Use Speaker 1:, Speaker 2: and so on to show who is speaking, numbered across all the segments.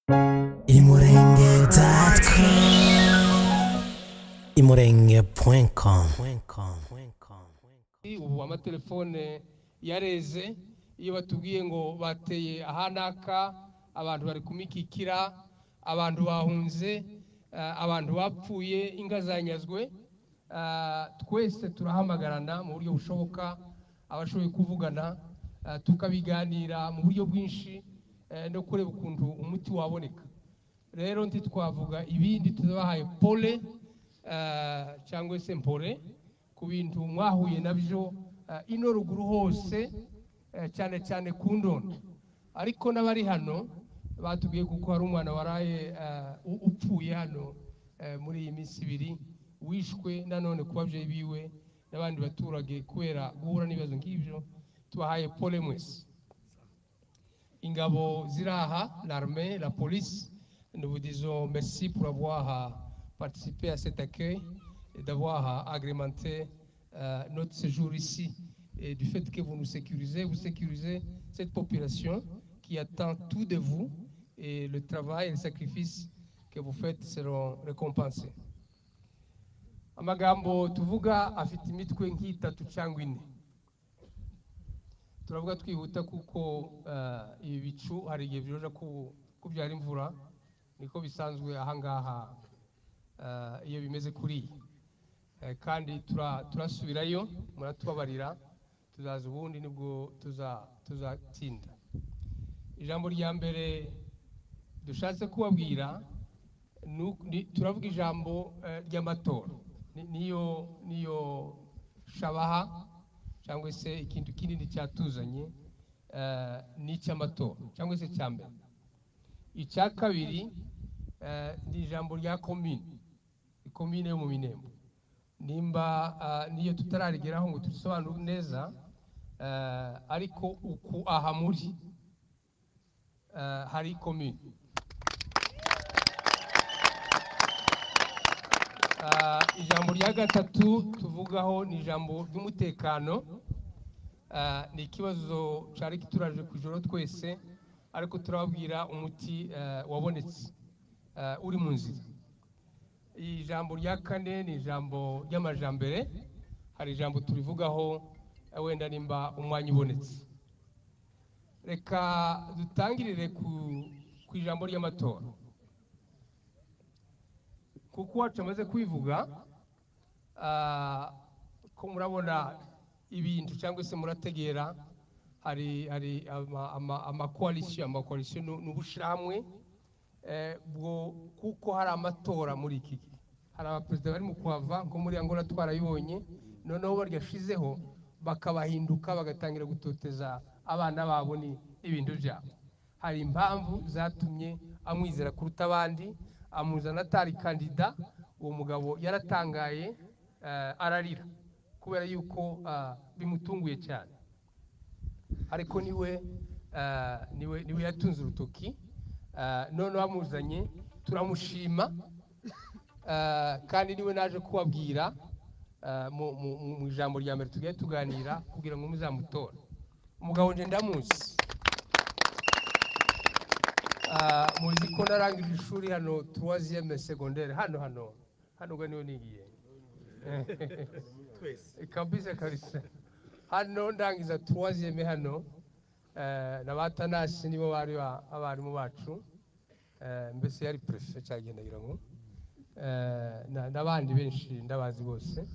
Speaker 1: imurenge.com.
Speaker 2: Ubu amatelefone yareze iyo batubwiye ngo bateye ahanaka abantu bari kumikikira abantu bahunze abantu bapfuye inga zanyazwe twese turahamagarana mu buryo bushoboka abashoboye kuvugana tukabiganira mu buryo bwinshi no kureba ukuntu umuti waboneka. Rero ntitwavuga ibindi tuzabahaye pole cyangwa se mpore ku bintu mwahuye nabyo ino ruguru hose cyane cyane ku Ndondo, ariko n'abari hano batubwiye kuko hari umwana waraye upfuye hano muri iyi minsi ibiri wishwe nanone ku babyeyi biwe n'abandi baturage kubera guhura n'ibibazo nk'ibyo. Tubahaye pole mwese. Ingabo ziraha, l'armée, la police, nous vous disons merci pour avoir participé à cet accueil et d'avoir agrémenté notre séjour ici, et du fait que vous sécurisez cette population qui attend tout de vous, et le travail et le sacrifice que vous faites seront récompensés. Amagambo tuvuga afite imitwe nk'itatu cyangwa ine. Turavuga twihuta kuko ibi bicu hari igihe byoja kubyara imvura, niko bisanzwe ahangaha iyo bimeze kuri kandi turasubirayo, muratubabarira, tuzaza ubundi nibwo tuzatsinda. Ijambo rya mbere dushatse kubabwira turavuga ijambo ry'amatora, niyo shabaha cyangwa se ikintu kinini cyatuzanye n'icy'amatora cyangwa se cya mbere. Icya kabiri ni ijambo rya komine yo mu Minembwe, nimba niyo tutararigeraho ngo tubisobanure neza, ariko uku aha muri hari komine. Ijambo rya gatatu tuvugaho ni ijambo ry'umutekano. Ni ikibazo cyari kituraje ku ijoro twese, ariko turababwira umuti wabonetse uri mu nzira. Ijambo rya kane ni ijambo ry'amajambere, hari ijambo turivugaho wenda nimba umwanya ubonetse. Reka dutangirire ku ijambo ry'amatora, kuko wacu amaze kwivuga ko murabona ibintu cyangwa se murategera hari amakoalisiyo n'ubushamwe bwo kuko hari amatora muri iki gihe. Hari abaperezida bari mu kuhava nko muri Angola twarayibonye, noneho baryashizeho bakabahinduka bagatangira gutoteza abana babo n'ibintu byabo. Hari impamvu zatumye amwizera kuruta abandi, amuzana atari kandida. Uwo mugabo yaratangaye ararira kubera yuko bimutunguye cyane, ariko niwe yatunze urutoki. None bamuzanye turamushima, kandi niwe naje kubabwira mu ijambo rya mbere tugiye tuganira kugira ngo muzamutora. Umugabo nje ndamuzi, muzi ko narangije ishuri hano 3e secondaire hano ngo niwe nigiye kabisa kabisa. Hano ndangiza 3e hano, n'abatanasi nibo bari abarimu bacu, mbese yari prefet cyagendagira ngo n'abandi benshi ndabazi bose.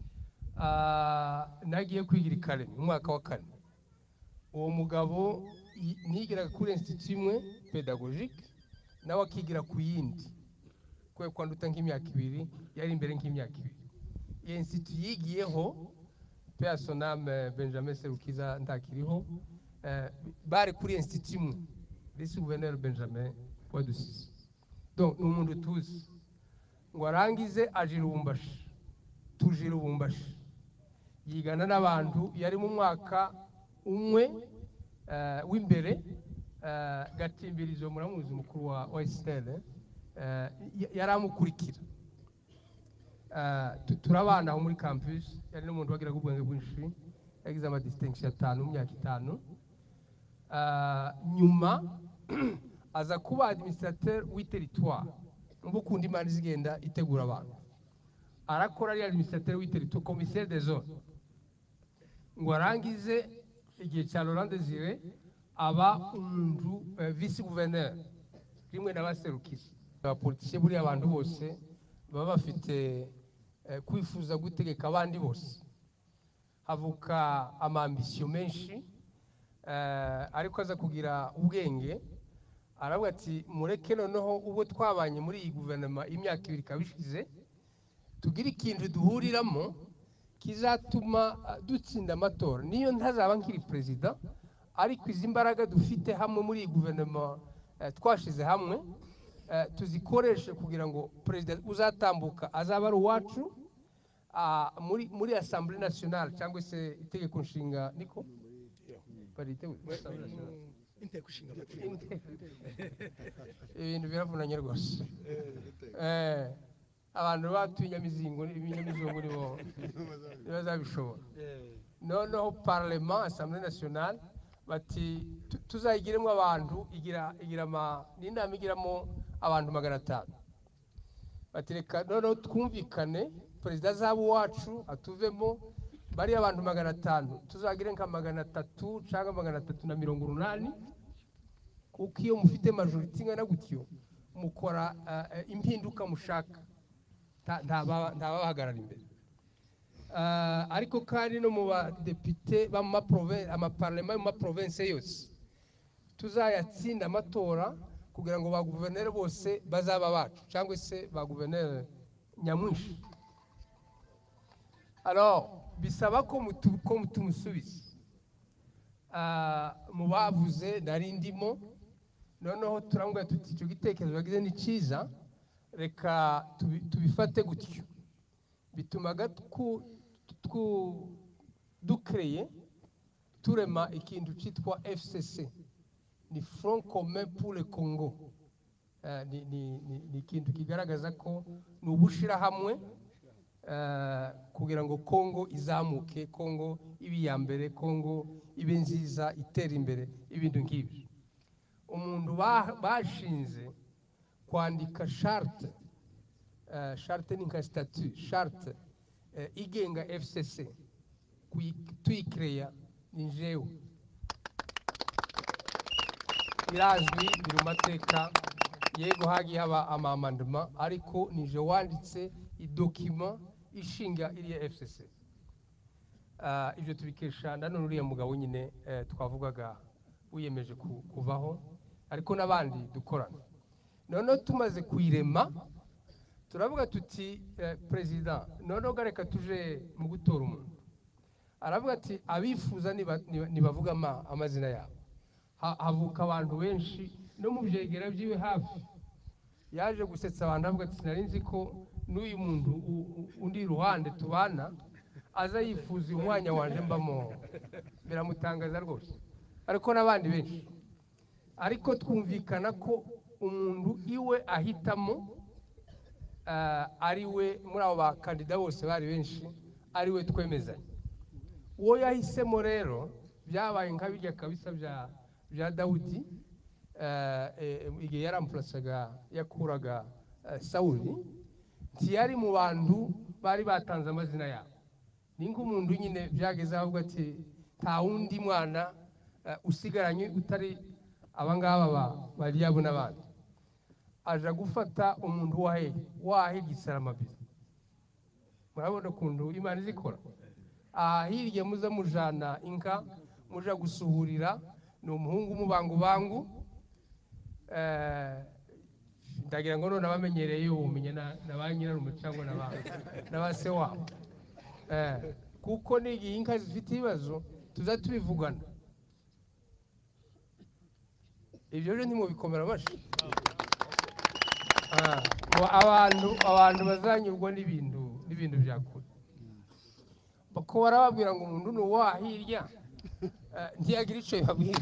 Speaker 2: Nagiye kwigira Ikare mu mwaka wa 4. Uwo mugabo nigiraga kuri institut imwe pédagogique, nawe akigira ku yindi kwe kwanduta nk'imyaka 2, yari imbere nk'imyaka 2. Iyo institut yigiyeho Personam Benjamin Serukiza ntakiriho, bari kuri institut imwe Lise Gouverneur Benjamin Wadusize. Donc umuntu tuzi ngo arangize aje Lubumbashi, tuje Lubumbashi yigana n'abantu yari mu mwaka umwe w'imbere. Gatimbirizo muramuzi mukuru wa Estelle yaramukurikira. Turabana aho muri campus, yari n'umuntu wagiraga ubwenge bwinshi, yagize ama distinction 5 mu myaka 5. Nyuma aza kuba administrateur w'iterritoire mbo kundi imana zigenda itegura abantu arakora ari administrateur w'iterritoire commissaire des zones ngo arangize igihe cya Laurent Désiré aba umuntu vice gouverneur rimwe n'abaserukizi abapoliticiens buri abantu bose baba bafite kwifuza gutegeka abandi bose havuka amambisyo menshi ariko aza kugira ubwenge aravuga ati mureke noneho ubwo twabanye muri iyi guverinoma imyaka 2 kabishize tugira ikintu duhuriramo kizatuma dutsinda amatora niyo ntazaba nkiri president ariko izi mbaraga dufite hamwe muri iyi guverinoma twashize hamwe tuzikoreshe kugira ngo president uzatambuka azaba ari uwacu muri Assemblée nationale cyangwa se itegeko nshinga niko parite
Speaker 1: inteko nshinga
Speaker 2: ibintu biravunanye rwose abantu batunyamizingo ibinyamizongo nibo bazabishobora noneho parlement Assemblée nationale bati tuzayigiremo abantu igira n'inama igiramo abantu 500 bati reka noneho twumvikane perezida zabo wacu atuvemo bari abantu 500 tuzagire nka 300 cyangwa 380 kuko iyo mufite majority ngana gutyo mukora impinduka mushaka ntabahagarara imbere ariko kandi no mu badepite amaparlement mu province yose tuzayatsinda amatora kugira ngo ba gouverneur bose bazaba bacu cyangwa se ba gouverneur nyamwinshi alors bisaba ko mutumusubiza mu bavuze narindimo noneho turambwa tuti icyo gitekerezo bagize ni cyiza reka tubifate gutyo bitumaga dukreye turema ikintu cyitwa FCC ni Front Commun pour le Congo ni ikintu kigaragaza ko ni ubushira hamwe kugira ngo Congo izamuke Congo ibi ya mbere Congo ibe nziza itera imbere ibintu nk'ibi umuntu bashinze kwandika charte ni nka statut charte igenga FCC tuyikreya ni jewe birazwi biri mu mateka yego hagiye haba amamandement ariko nije wanditse idokima ishinga iriya FCC ibyo tubikesha nanone uriya mugabo nyine twavugaga wiyemeje kuvaho ariko n'abandi dukorana noneho tumaze kuyirema turavuga tuti president noneho gareka tuje mu gutora umuntu aravuga ati abifuza nibavuga amazina yabo havuka abantu benshi no mu byegera byiwe hafi yaje gusetsa abantu avuga ati nari nzi ko n'uyu muntu undi iruhande tubana aza yifuza umwanya wanje mbamo biramutangaza rwose ariko n'abandi benshi ariko twumvikana ko umuntu iwe ahitamo ari we muri abo bakandida bose bari benshi ari we twemezanye uwo yahisemo rero byabaye nka bijya kabisa bya Dawudi igihe yarampulasaga yakuraga Sawuli ntiyari mu bantu bari batanze amazina yabo ni nk'umuntu nyine byageze avuga ati nta wundi mwana usigaranye utari abangaba bari yabo n'abandi aja gufata umuntu wahe gisaramabizi murabona kundu Imana izikora hirya muza mujana inka muja gusuhurira ni umuhungu mubangu ndagira ngo none abamenyereye ubumenye na ba nyirarume cyangwa na ba se wabo kuko n'igihe inka zifite ibibazo tuza tubivugana ibyo rero ntimubikomera amashyi abantu bazanyurwa n'ibintu byakure bako barababwira ngo umuntu ni uwahirya ntiyagira icyo yabwira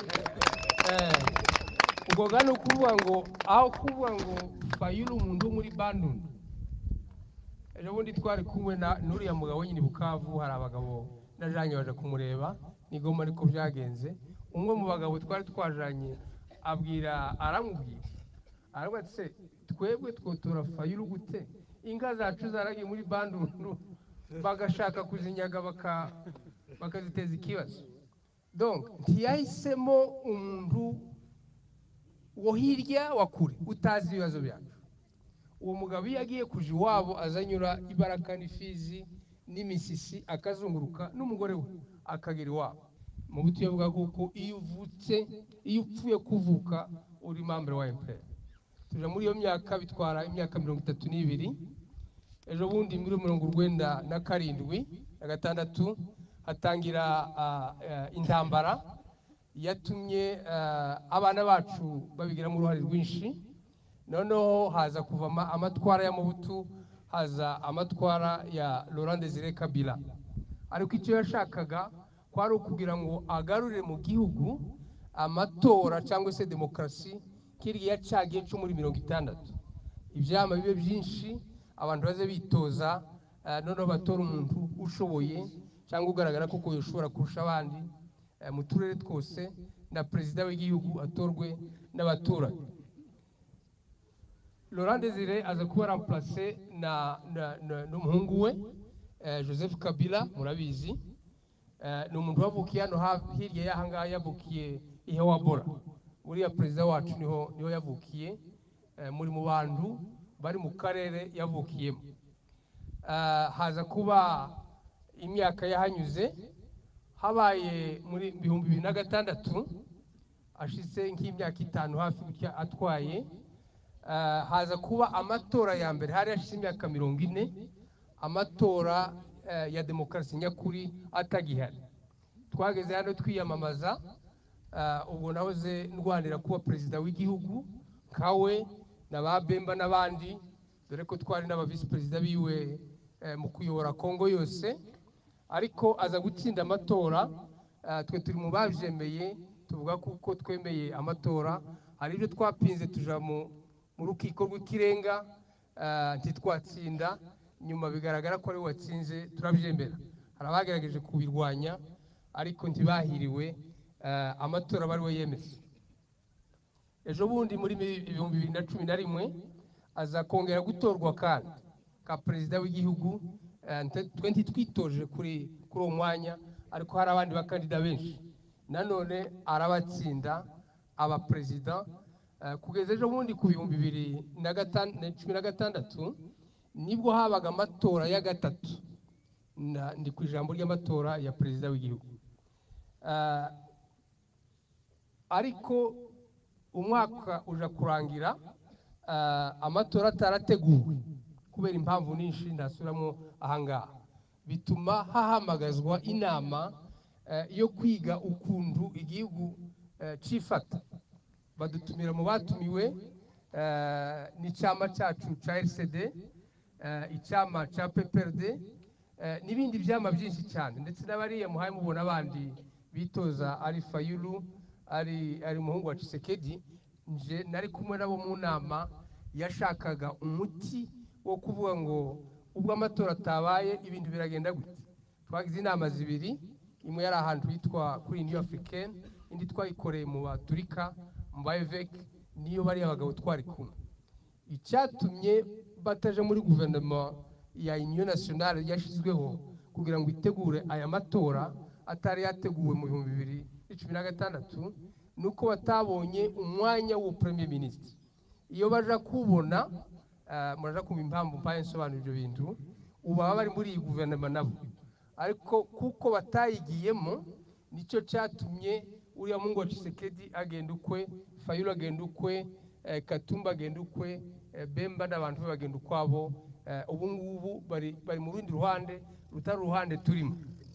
Speaker 2: ubwo gano kuvuga ngo aho kuvuga ngo Fayulu umuntu wo muri Bandundu ejo bundi twari kumwe n'uriya mugabo nyine Bukavu hari abagabo najanye baje kumureba ni Goma ariko byagenze umwe mu bagabo twari twajanye aramubwira ati se twebwe twotora Fayulu gute inka zacu zaragiye muri Bandundu bagashaka kuzinyaga bakaziteza ikibazo. Donc ntiyahisemo umuntu wo hirya wa kure utazi ibibazo byacu. Uwo mugabo iyo agiye kuja iwabo azanyura Ibaraka n'Ifizi n'imisisi akazunguruka n'umugore we akagera iwabo. Mu butu yavuga kuko iyo upfuye kuvuka uri membre wa MPR. Tuja muri iyo myaka bitwara imyaka 32. Ejo bundi muri 1997 hatangira intambara yatumye abana bacu babigiramo uruhare rwinshi. Noneho haza kuvama amatwara ya Mobutu, haza amatwara ya Laurent Désiré Kabila. Ariko icyo yashakaga kwari ukugira ngo agarurire mu gihugu amatora cyangwa se demokrasi kiriya cyagiye cyo muri 60. Ivyama bibe byinshi abantu baze bitoza, noneho batora umuntu ushoboye cyangwa ugaragara ko yoshobora kurusha abandi mu turere twose, na perezida w'igihugu atorwe n'abaturage. Laurent Désiré aza kuba remplacé n'umuhungu we Joseph Kabila. Murabizi ni umuntu wavukiye hano hirya y'ahangaha, yavukiye Ihewabora. Uriya perezida wacu niho yavukiye, muri mu bantu bari mu karere yavukiyemo. Haza kuba imyaka yahanyuze, habaye muri 2006 ashitse nk'imyaka 5 hafi gutya atwaye. Haza kuba amatora ya mbere, hari hashize imyaka 40 amatora ya demokrasi nyakuri atagihari. Twageze hano twiyamamaza, ubwo nahoze ndwanira kuba perezida w'igihugu kawe na Babemba n'abandi, dore ko twari n'aba vice perezida biwe mu kuyobora Kongo yose. Ariko aza gutsinda amatora, twe turi mu bavyemeye, tuvuga kuko twemeye amatora. Hari ibyo twapinze tuja mu rukiko rw'ikirenga, ntitwatsinda, nyuma bigaragara ko ari watsinze, turabyemera. Hari abagerageje kubirwanya ariko ntibahiriwe, amatora bari we yemeze. Ejo bundi muri 2011 aza kongera gutorwa kandi ka perezida w'igihugu. Twitoje kuri uwo mwanya, ariko hari abandi bakandida benshi, nanone arabatsinda aba perezida. Kugeza ejo bundi ku 2016 nibwo habaga amatora ya gatatu, ndi ku ijambo ry'amatora ya perezida w'igihugu. Ariko umwaka uja kurangira, amatora atarateguwe kubera impamvu nyinshi ndasubiramo ahangaha, bituma hahamagazwa inama yo kwiga ukuntu igihugu cifata. Badutumira mu batumiwe n'icyama cyacu ca RCD, icyama ca PPRD, n'ibindi byama byinshi cyane, ndetse n'abariya muhaye mubona abandi bitoza ari Fayulu, ari umuhungu wa Tshisekedi. Nje nari kumwe nabo mu nama yashakaga umuti wo kuvuga ngo ubwo amatora atabaye ibintu biragenda gute. Twagize inama zibiri, imwe yari ahantu hitwa kuri New Africaine, indi twayikoreye mu Baturika mu Bayeveke, niyo bari abagabo twari kumwe. Icyatumye bataje muri guverinoma ya Union Nationale yashizweho kugira ngo itegure aya matora atari yateguwe mu 2016, nuko batabonye umwanya wo premier ministre. Iyo baja kubona, muraja kumva impamvu mpaye nsobanura ibyo bintu, uba bari muri iyi guverinoma nabo, ariko kuko batayigiyemo nicyo cyatumye uriya mungu wa Tshisekedi agenda ukwe, Fayulu agenda ukwe, Katumba agenda ukwe, Bemba n'abantu bagenda ukwabo. Ubu ngubu bari mu rundi ruhande rutari uruhande turimo.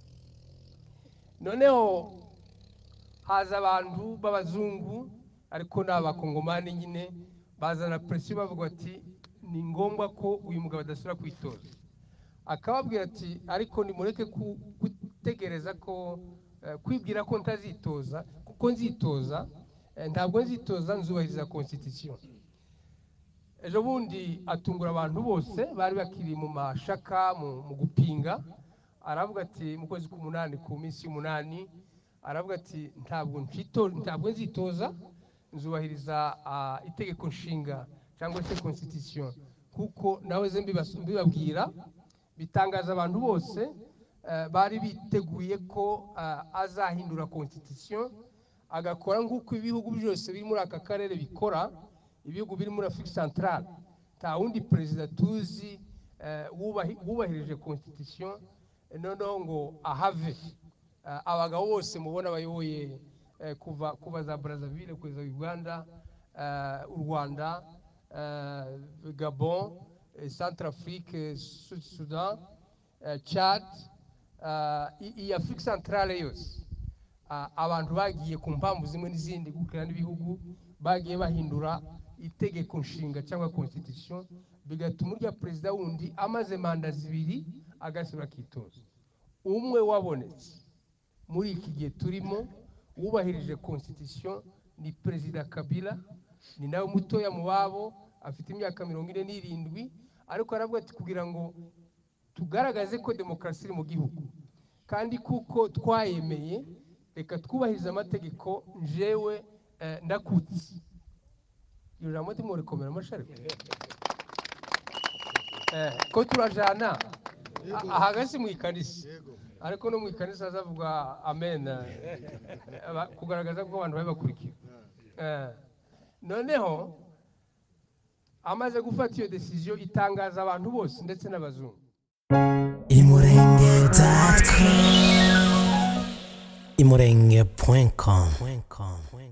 Speaker 2: Noneho haza abantu b'abazungu, ariko n'abakongomani nyine, bazana presiyo bavuga ati ni ngombwa ko uyu mugabo adasubira kwitoza. Akababwira ati ariko nimureke gutegereza ko kwibwira ko ntazitoza, kuko nzitoza, ntabwo nzitoza, nzubahiriza constitution. Ejo bundi atungura abantu bose bari bakiri mu mashaka mu gupinga, aravuga ati mu kwezi ku minsi y'umunani, aravuga ati ntabwo nzitoza, nzubahiriza itegeko nshinga cyangwa se constitution kuko nawe ze mbibabwira bitangaza abantu bose bari biteguye ko azahindura constitution agakora nk'uko ibihugu byose biri muri aka karere bikora ibihugu biri muri Afrique Centrale ta wundi perezida tuzi wubahirije constitution noneho ngo ahave abagabo bose mubona bayoboye kuva za Brazzaville kugeza Uganda u Rwanda Gabon Centrafrique Sudan Chad iyi Afrique Centrale yose abantu bagiye ku mpamvu zimwe n'izindi gukira n'ibihugu bagiye bahindura itegeko nshinga cyangwa constitution bigatuma urya perezida wundi amaze manda zibiri agasubira kitoza umwe wabonetse muri iki gihe turimo wubahirije constitution ni perezida Kabila ni nawe mutoya mu babo afite imyaka 47 ariko aravuga ati kugira ngo tugaragaze ko demokrasi iri mu gihugu kandi kuko twayemeye reka twubahiriza amategeko njewe ndakutse iyo jambo ndimo rekomera amashari ko turajana ahagasi mu ikanisa ariko no mu ikanisa azavuga amen kugaragaza ko abantu babakurikira noneho amaze gufata iyo decision itangaza abantu bose ndetse n'abazungu
Speaker 3: imurenge.com